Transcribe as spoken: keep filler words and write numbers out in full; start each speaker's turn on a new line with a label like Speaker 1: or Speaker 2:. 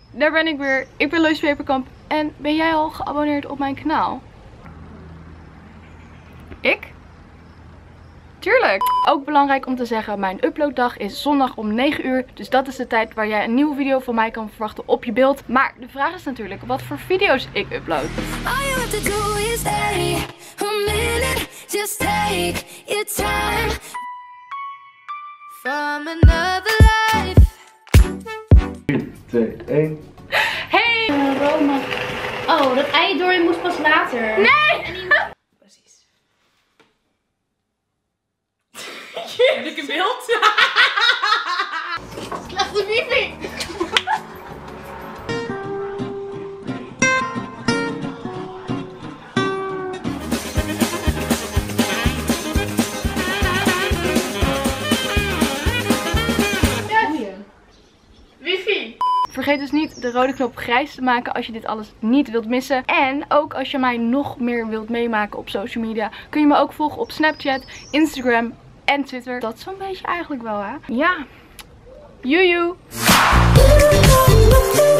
Speaker 1: daar ben ik weer. Ik ben Loes Peperkamp en ben jij al geabonneerd op mijn kanaal? Ik? Tuurlijk! Ook belangrijk om te zeggen, mijn uploaddag is zondag om negen uur. Dus dat is de tijd waar jij een nieuwe video van mij kan verwachten op je beeld. Maar de vraag is natuurlijk wat voor video's ik upload.
Speaker 2: drie, twee, één.
Speaker 1: Hey!
Speaker 3: Roma. Oh, dat ei door moest pas later.
Speaker 1: Nee!
Speaker 3: En die...
Speaker 1: Precies. Heb ik een beeld? Slechte wifi! Wifi! Vergeet dus niet de rode knop grijs te maken als je dit alles niet wilt missen. En ook als je mij nog meer wilt meemaken op social media, kun je me ook volgen op Snapchat, Instagram en Twitter. Dat is zo'n beetje eigenlijk wel, hè? Ja. Joejoe!